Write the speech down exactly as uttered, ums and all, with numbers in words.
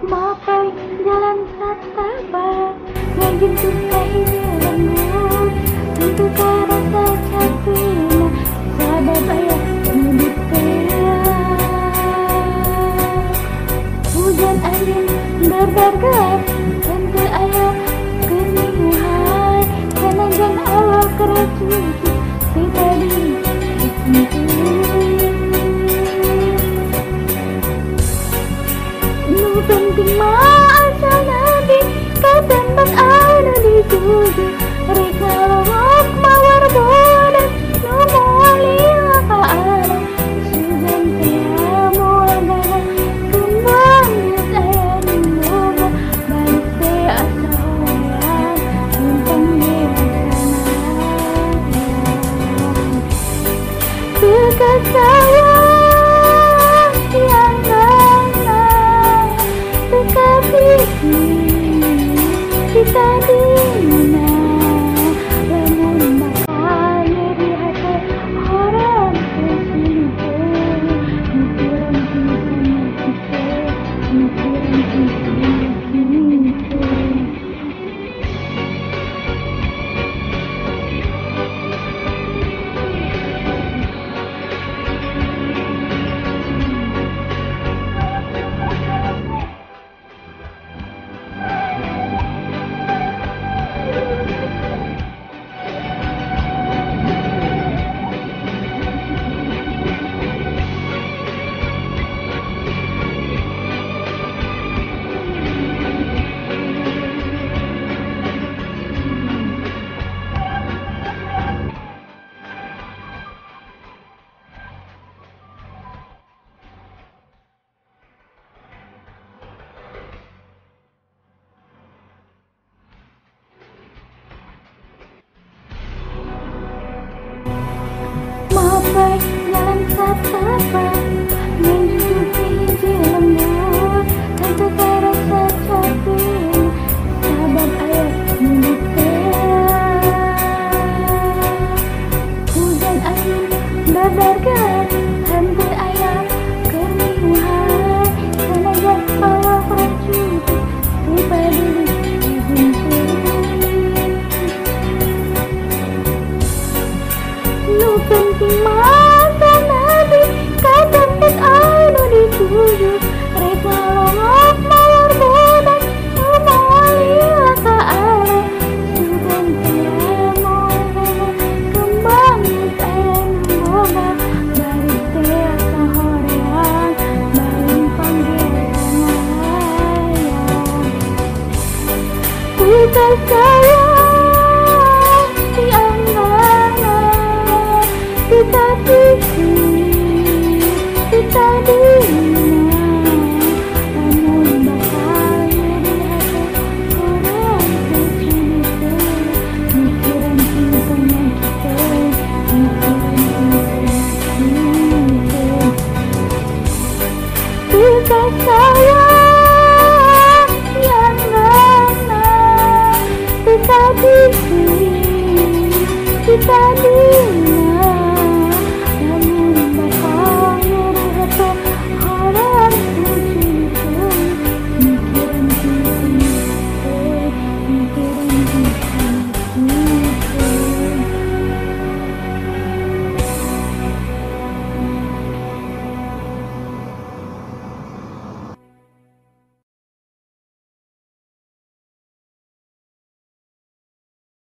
Mapai jalan satapak ngajeng kai lembut tentu rasa capina sabab ayah mudik hujan angin berdargar tentu ayah keniuhan kenangan awal keracuti si tadi nu penting mah asal nabi katempat anu dituju reka lorok mawar bodas nu mulia ka arah sugan teh moal gana kembang geus aya di boga balik teh asa horeang numpang dirasana teu kasawang tiang nana teu kapiki kita di mana lamun bakal nyeri hati orang tersinggung mikiran kita mikiran kita mapai jalan satapak menjuti hiji lembut tentu rasa capina sabab ayah mudik hujan angin berdargar tentu ayah keniuhan kenangan awal keracuti si paduli nu penting mata nabi katempat anu dituju reka lorok mawar bodas nu mulia ka arah sugan teh moal gana kembang geus aya nu boga balik teh asa horeang balik panggilan kita sayang tiang nana kita